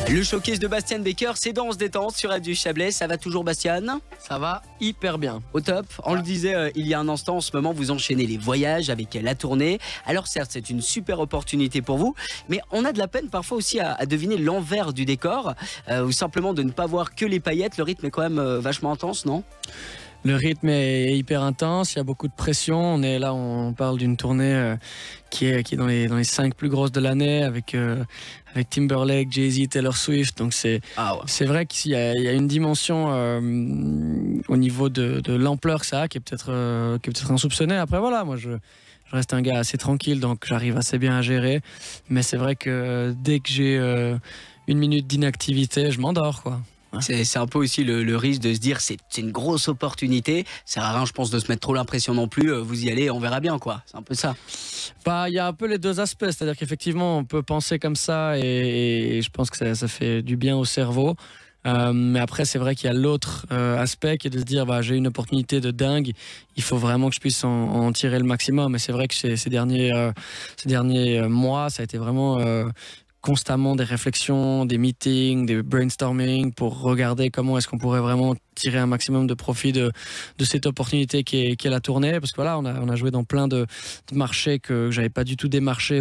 Le showcase de Bastien Baker, c'est dans On se détend sur Radio Chablais. Ça va toujours, Bastien? Ça va hyper bien. Au top. On le disait il y a un instant, en ce moment, vous enchaînez les voyages avec la tournée. Alors certes, c'est une super opportunité pour vous, mais on a de la peine parfois aussi à deviner l'envers du décor, ou simplement de ne pas voir que les paillettes. Le rythme est quand même vachement intense, non? Le rythme est hyper intense, il y a beaucoup de pression. On est là, on parle d'une tournée qui est dans les 5 plus grosses de l'année avec Timberlake, Jay-Z, Taylor Swift. Donc c'est vrai qu'il y a une dimension au niveau de l'ampleur que ça a qui est peut-être insoupçonnée. Après voilà, moi je reste un gars assez tranquille, donc j'arrive assez bien à gérer. Mais c'est vrai que dès que j'ai une minute d'inactivité, je m'endors, quoi. C'est un peu aussi le risque de se dire c'est une grosse opportunité. Ça sert à rien, je pense, de se mettre trop l'impression non plus. Vous y allez, on verra bien, quoi. C'est un peu ça. Bah, il y a un peu les deux aspects. C'est-à-dire qu'effectivement, on peut penser comme ça et je pense que ça fait du bien au cerveau. Mais après, c'est vrai qu'il y a l'autre aspect qui est de se dire bah, j'ai une opportunité de dingue. Il faut vraiment que je puisse en tirer le maximum. Et c'est vrai que ces derniers mois, ça a été vraiment constamment des réflexions, des meetings, des brainstorming pour regarder comment est-ce qu'on pourrait vraiment tirer un maximum de profit de cette opportunité qui est la tournée, parce que voilà, on a joué dans plein de marchés que j'avais pas du tout démarché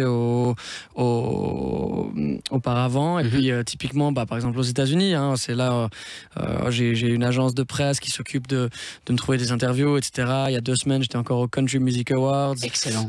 auparavant. Et puis typiquement, bah, par exemple aux États-Unis, hein, c'est là j'ai une agence de presse qui s'occupe de me trouver des interviews, etc. Il y a 2 semaines, j'étais encore au Country Music Awards. Excellent.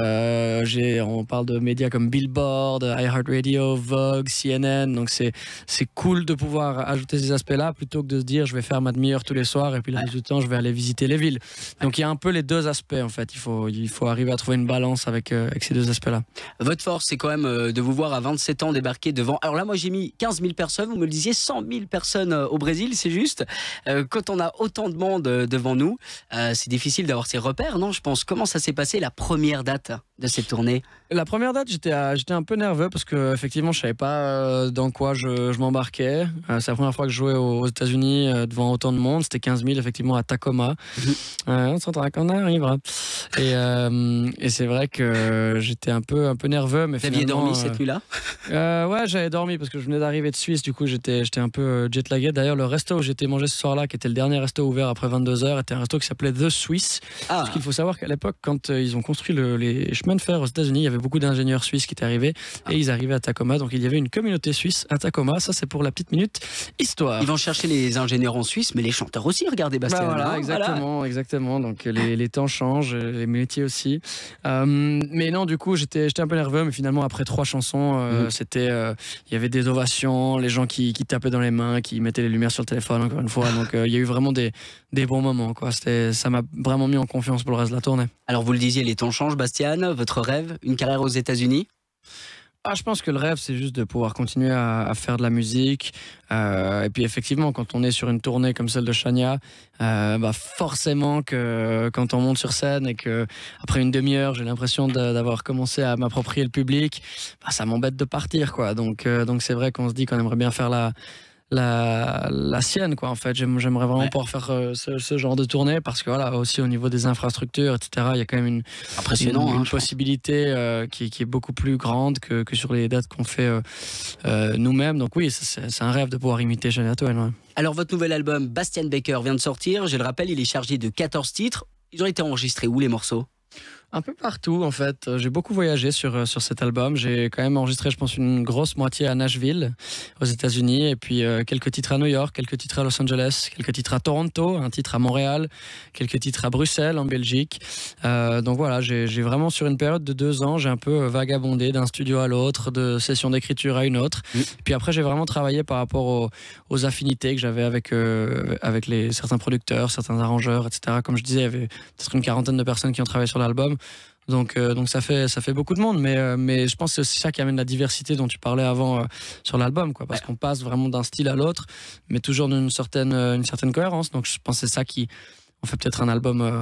On parle de médias comme Billboard, iHeartRadio, Vogue, CNN. Donc c'est cool de pouvoir ajouter ces aspects-là plutôt que de se dire je vais faire ma demi-heure tous les soirs et puis le reste du temps je vais aller visiter les villes. Donc il y a un peu les deux aspects en fait. Il faut arriver à trouver une balance avec ces deux aspects-là. Votre force, c'est quand même de vous voir à 27 ans débarquer devant. Alors là, moi j'ai mis 15 000 personnes. Vous me le disiez, 100 000 personnes au Brésil, c'est juste. Quand on a autant de monde devant nous, c'est difficile d'avoir ces repères, non? Je pense. Comment ça s'est passé la première date de cette tournée? La première date, j'étais un peu nerveux parce que effectivement, je savais pas dans quoi je m'embarquais. C'est la première fois que je jouais aux États-Unis devant autant de monde. C'était 15 000 effectivement à Tacoma. On s'entendra quand on arrivera. Et c'est vrai que j'étais un peu nerveux, mais vous aviez dormi cette nuit-là? Ouais, j'avais dormi parce que je venais d'arriver de Suisse. Du coup, j'étais un peu jet-lagué. D'ailleurs, le resto où j'étais mangé ce soir-là, qui était le dernier resto ouvert après 22h, était un resto qui s'appelait The Swiss. Parce qu'il faut savoir qu'à l'époque, quand ils ont construit les chemins de fer aux États-Unis, il y avait beaucoup d'ingénieurs suisses qui étaient arrivés et ils arrivaient à Tacoma. Donc il y avait une communauté suisse à Tacoma. Ça, c'est pour la petite minute histoire. Ils vont chercher les ingénieurs en Suisse, mais les chanteurs aussi. Regardez, Bastien. Bah voilà, exactement. Donc les temps changent, les métiers aussi. Mais non, du coup, j'étais un peu nerveux, mais finalement après 3 chansons, il y avait des ovations, les gens qui tapaient dans les mains, qui mettaient les lumières sur le téléphone encore une fois. Donc il y a eu vraiment des bons moments, quoi. Ça m'a vraiment mis en confiance pour le reste de la tournée. Alors vous le disiez, les temps changent, Bastien. Votre rêve, une carrière aux États-Unis? Je pense que le rêve, c'est juste de pouvoir continuer à faire de la musique. Et puis effectivement, quand on est sur une tournée comme celle de Shania, forcément que quand on monte sur scène et que après une demi-heure, j'ai l'impression d'avoir commencé à m'approprier le public, ça m'embête de partir, quoi. Donc c'est vrai qu'on se dit qu'on aimerait bien faire la sienne, quoi. En fait, j'aimerais vraiment pouvoir faire ce genre de tournée parce que voilà, aussi au niveau des infrastructures, etc., il y a quand même une possibilité qui est beaucoup plus grande que sur les dates qu'on fait nous-mêmes. Donc oui, c'est un rêve de pouvoir imiter Shania Twain. Ouais. Alors votre nouvel album Bastien Baker vient de sortir. Je le rappelle, il est chargé de 14 titres. Ils ont été enregistrés où, les morceaux? Un peu partout en fait. J'ai beaucoup voyagé sur cet album. J'ai quand même enregistré, je pense, une grosse moitié à Nashville, aux États-Unis, et puis quelques titres à New York, quelques titres à Los Angeles, quelques titres à Toronto, un titre à Montréal, quelques titres à Bruxelles, en Belgique. Donc voilà, j'ai vraiment sur une période de 2 ans, j'ai un peu vagabondé d'un studio à l'autre, de session d'écriture à une autre. Et puis après, j'ai vraiment travaillé par rapport aux affinités que j'avais avec certains producteurs, certains arrangeurs, etc. Comme je disais, il y avait peut-être une 40aine de personnes qui ont travaillé sur l'album. Donc ça fait beaucoup de monde, mais je pense que c'est aussi ça qui amène la diversité dont tu parlais avant sur l'album, quoi, parce qu'on passe vraiment d'un style à l'autre, mais toujours d'une certaine cohérence. Donc je pense que c'est ça qui en fait peut-être un album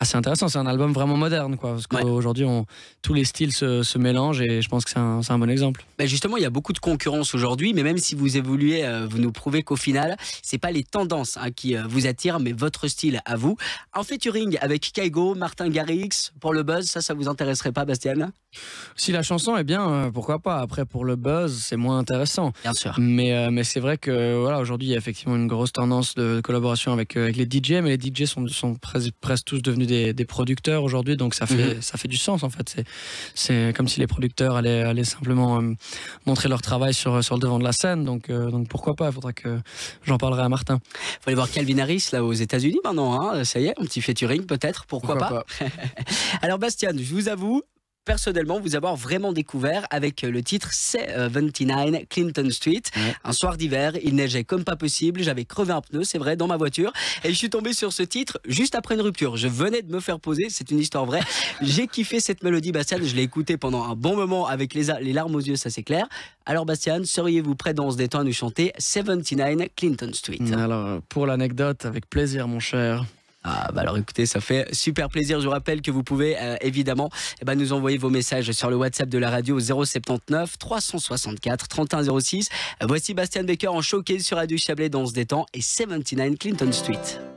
C'est intéressant, c'est un album vraiment moderne, quoi, parce qu'aujourd'hui, tous les styles se mélangent et je pense que c'est un bon exemple. Ben justement, il y a beaucoup de concurrence aujourd'hui, mais même si vous évoluez, vous nous prouvez qu'au final, c'est pas les tendances qui vous attirent, mais votre style à vous. En featuring avec Kygo, Martin Garrix, pour le buzz, ça vous intéresserait pas, Bastien? Si la chanson est bien, pourquoi pas. Après, pour le buzz, c'est moins intéressant. Bien sûr. Mais c'est vrai que voilà, aujourd'hui, il y a effectivement une grosse tendance de collaboration avec les DJ, mais les DJ sont presque tous devenus des producteurs aujourd'hui, donc ça fait du sens en fait. C'est comme si les producteurs allaient simplement montrer leur travail sur le devant de la scène, donc pourquoi pas. Il faudra que j'en parlerai à Martin. Il faut aller voir Calvin Harris là aux États-Unis maintenant, ça y est, un petit featuring peut-être, pourquoi pas. Alors Bastien, je vous avoue, personnellement, vous avoir vraiment découvert avec le titre 79 Clinton Street. Un soir d'hiver, il neigeait comme pas possible, j'avais crevé un pneu, c'est vrai, dans ma voiture, et je suis tombé sur ce titre juste après une rupture. Je venais de me faire poser, c'est une histoire vraie. J'ai kiffé cette mélodie, Bastien, je l'ai écoutée pendant un bon moment avec les larmes aux yeux, ça c'est clair. Alors Bastien, seriez-vous prêt dans ce détend à nous chanter 79 Clinton Street? Alors, pour l'anecdote, avec plaisir, mon cher. Alors écoutez, ça fait super plaisir. Je vous rappelle que vous pouvez évidemment nous envoyer vos messages sur le WhatsApp de la radio 079 364 31 06. Voici Bastien Baker en showcase sur Radio Chablais dans ce détend et 79 Clinton Street.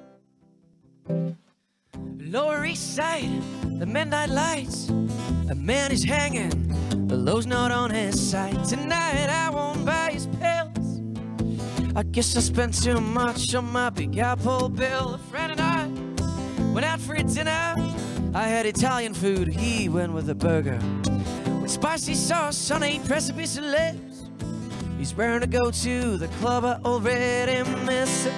Lower East Side, the midnight lights, a man is hanging, the low's not on his side. Tonight I won't buy his pills. I guess I spent too much on my Big Apple bill. A friend and I went out for a dinner. I had Italian food, he went with a burger with spicy sauce on a precipice of lips. He's raring to go to the club I already miss.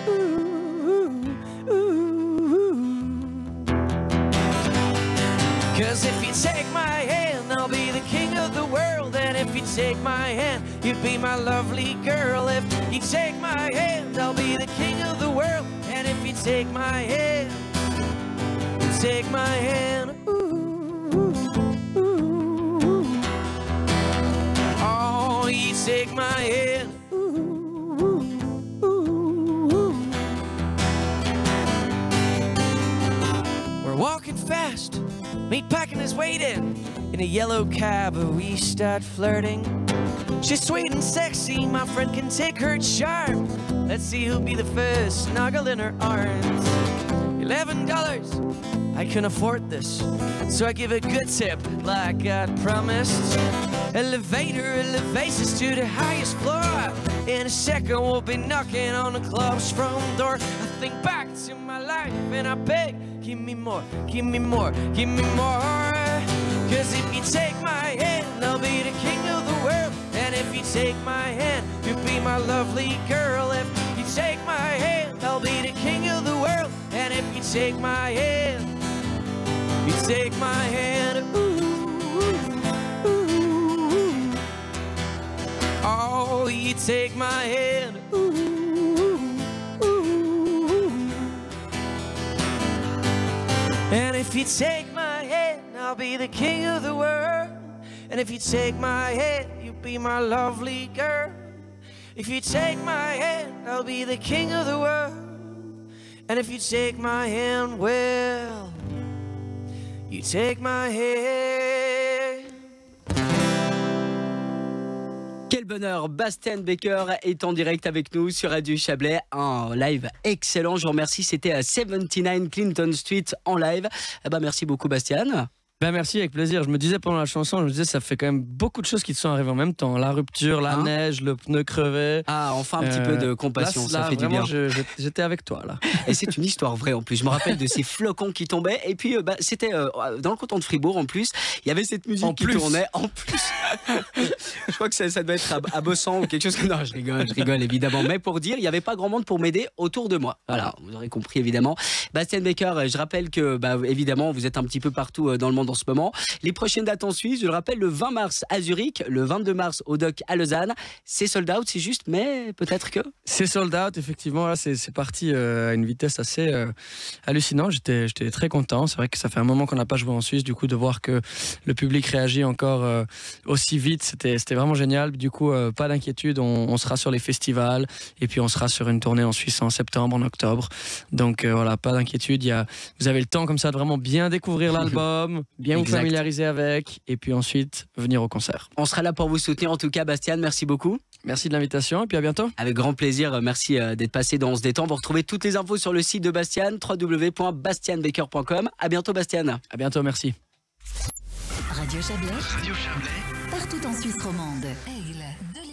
Cause if you take my hand, I'll be the king of the world. And if you take my hand, you'd be my lovely girl. If you take my hand, I'll be the king of the world. And if you take my hand, you take my hand. Ooh, ooh, ooh. Oh, you take my hand. Ooh, ooh, ooh. We're walking fast, meatpacking is waiting in a yellow cab. We start flirting. She's sweet and sexy, my friend can take her charm. Let's see who'll be the first snuggle in her arms. $11, I can afford this, so I give a good tip like I promised. Elevator elevates us to the highest floor. In a second we'll be knocking on the club's front door. I think back to my life and I beg, give me more, give me more, give me more. Cause if you take my hand, I'll be the king of the world. And if you take my hand, you'll be my lovely girl. If you take my hand, I'll be the king of the world. And if you take my hand, you take my hand. Ooh, ooh, ooh. Oh, you take my hand. Ooh, ooh. And if you take my hand, I'll be the king of the world. And if you take my hand, you'll be my lovely girl. If you take my hand, I'll be the king of the world. And if you take my hand, well, you take my hand. Quel bonheur, Bastien Baker est en direct avec nous sur Radio Chablais, un live excellent, je vous remercie, c'était à 79 Clinton Street en live. Merci beaucoup Bastien. Merci, avec plaisir. Je me disais pendant la chanson, ça fait quand même beaucoup de choses qui te sont arrivées en même temps. La rupture, la neige, le pneu crevé. Enfin un petit peu de compassion, là, ça fait du bien. J'étais avec toi là. Et c'est une histoire vraie en plus. Je me rappelle de ces flocons qui tombaient. Et puis c'était dans le canton de Fribourg en plus. Il y avait cette musique qui tournait en plus. Je crois que ça devait être à Bossan ou quelque chose. Non, je rigole évidemment. Mais pour dire, il n'y avait pas grand monde pour m'aider autour de moi. Voilà, vous aurez compris évidemment. Bastien Baker, je rappelle que évidemment vous êtes un petit peu partout dans le monde en ce moment. Les prochaines dates en Suisse, je le rappelle, le 20 mars à Zurich, le 22 mars au Doc à Lausanne. C'est sold out, c'est juste, mais peut-être que... C'est sold out, effectivement. Là, c'est parti à une vitesse assez hallucinante. J'étais très content. C'est vrai que ça fait un moment qu'on n'a pas joué en Suisse. Du coup, de voir que le public réagit encore aussi vite, c'était vraiment génial. Du coup, pas d'inquiétude. On sera sur les festivals et puis on sera sur une tournée en Suisse en septembre, en octobre. Donc voilà, pas d'inquiétude. Vous avez le temps comme ça de vraiment bien découvrir l'album, bien vous familiariser avec et puis ensuite venir au concert. On sera là pour vous soutenir. En tout cas, Bastien, merci beaucoup. Merci de l'invitation et puis à bientôt. Avec grand plaisir, merci d'être passé dans On se détend. Vous retrouvez toutes les infos sur le site de Bastien, www.bastianbaker.com. À bientôt Bastien. À bientôt, merci. Radio Chablais. Partout en Suisse romande. Aigle,